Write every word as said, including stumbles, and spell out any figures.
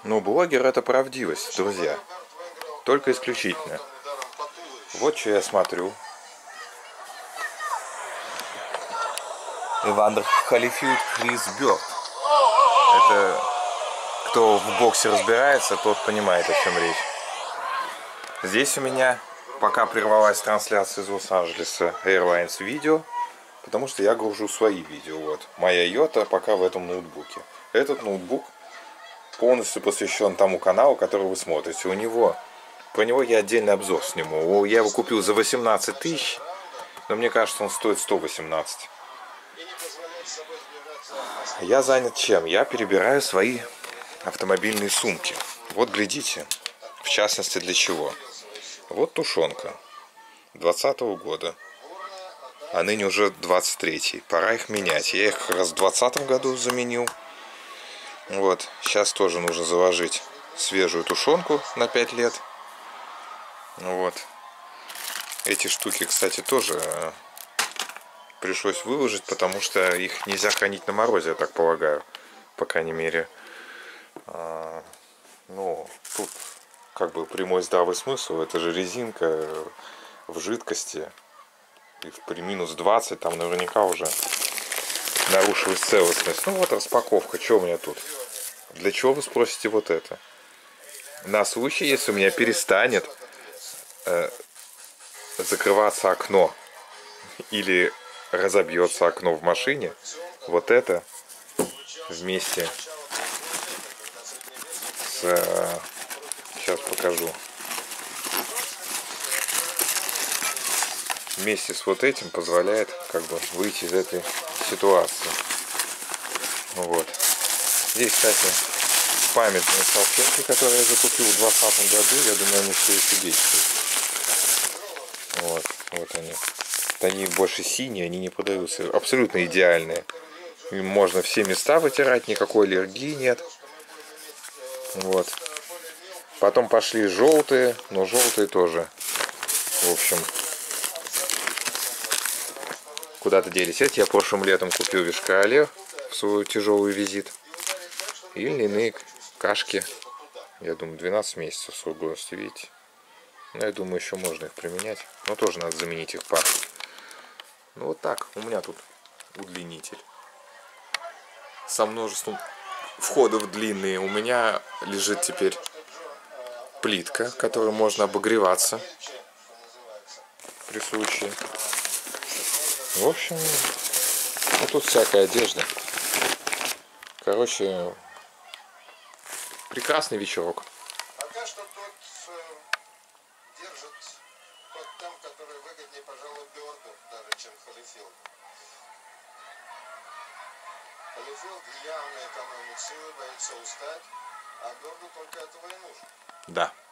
Ну, блогер — это правдивость, друзья. Только исключительно. Вот что я смотрю. Ивандер Халифилд Крис Бёрд. Это кто в боксе разбирается, тот понимает, о чем речь. Здесь у меня пока прервалась трансляция из Лос-Анджелеса Airlines видео, потому что я гружу свои видео. Вот. Моя йота пока в этом ноутбуке. Этот ноутбук полностью посвящен тому каналу, который вы смотрите. У него, про него я отдельный обзор сниму. Я его купил за восемнадцать тысяч, но мне кажется, он стоит сто восемнадцать. Я занят чем? Я перебираю свои автомобильные сумки. Вот глядите, в частности для чего. Вот тушенка двадцатого года, а ныне уже двадцать третий. Пора их менять. Я их как раз в двадцатом году заменил. Вот, сейчас тоже нужно заложить свежую тушенку на пять лет. Вот. Эти штуки, кстати, тоже пришлось выложить, потому что их нельзя хранить на морозе, я так полагаю. По крайней мере. А, ну, тут как бы прямой здравый смысл. Это же резинка в жидкости. И при минус двадцать там наверняка уже нарушилась целостность. Ну вот распаковка. Что у меня тут? Для чего, вы спросите, вот это? На случай, если у меня перестанет э, закрываться окно или разобьется окно в машине, вот это вместе с... Э, сейчас покажу. Вместе с вот этим позволяет как бы выйти из этой ситуации. Вот. Здесь, кстати, памятные салфетки, которые я закупил в двадцатом году. Я думаю, они все еще действуют. Вот, вот они. Они больше синие, они не подаются. Абсолютно идеальные. Им можно все места вытирать, никакой аллергии нет. Вот. Потом пошли желтые, но желтые тоже, в общем, куда-то делись. Эти я прошлым летом купил в Вишкаале в свой тяжелый визит. И льняные кашки, я думаю, двенадцать месяцев срок годности, видите. Но я думаю, еще можно их применять. Но тоже надо заменить их пар. Ну вот так, у меня тут удлинитель. Со множеством входов длинные. У меня лежит теперь плитка, которой можно обогреваться при случае. В общем, ну тут всякая одежда. Короче, прекрасный вечерок. Пока что тот держит тот темп, который выгоднее, пожалуй, Бёрду, даже чем Халифилду. Халифилд явно экономит силы, боится устать, а Бёрду только этого и нужно. Да.